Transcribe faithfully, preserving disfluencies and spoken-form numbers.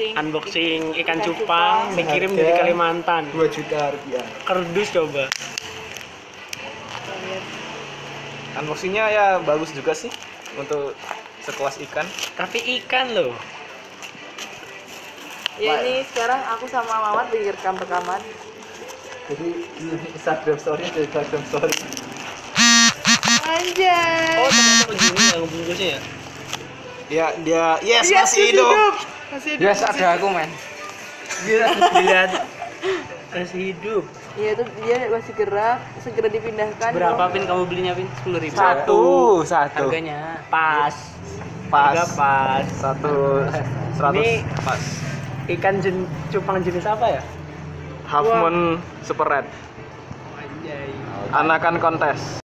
unboxing unboxing ikan, ikan cupang, cupang. dikirim dari Kalimantan. dua juta rupiah. Kerdus coba. Unboxingnya ya bagus juga sih untuk sekelas ikan. Tapi ikan loh. Ya ini sekarang aku sama Mamat lagi rekam-rekaman. Jadi ini Instagram story, Instagram story. Anjay. Oh ternyata begini yang bungkusnya ya. Ya dia yes, Yes, masih hidup. Masih hidup. Yes, ada aku men. Dilihat masih hidup. Iya itu dia masih gerak, segera dipindahkan. Berapa pin kamu belinya pin? Sepuluh ribu. Satu, satu. Harganya pas. Pas. Harga pas. Satu seratus Ini- pas. Ikan jen, cupang jenis apa ya? Half moon super red. Anjay. Anakan kontes.